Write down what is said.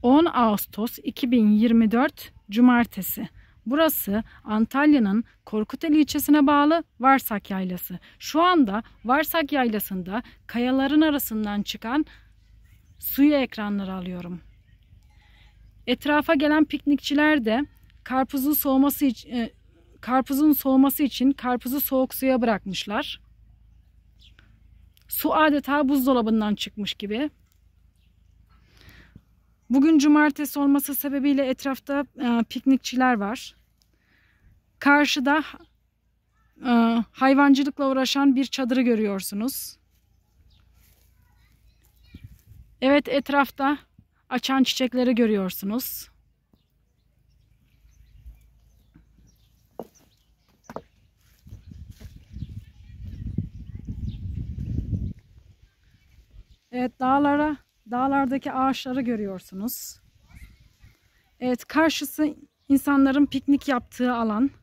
10 Ağustos 2024 Cumartesi. Burası Antalya'nın Korkuteli ilçesine bağlı Varsak Yaylası. Şu anda Varsak Yaylası'nda kayaların arasından çıkan suyu ekranları alıyorum. Etrafa gelen piknikçiler de karpuzun soğuması için karpuzu soğuk suya bırakmışlar. Su adeta buzdolabından çıkmış gibi. Bugün cumartesi olması sebebiyle etrafta piknikçiler var. Karşıda hayvancılıkla uğraşan bir çadırı görüyorsunuz. Evet, etrafta açan çiçekleri görüyorsunuz. Evet, dağlardaki ağaçları görüyorsunuz. Evet, karşısı insanların piknik yaptığı alan.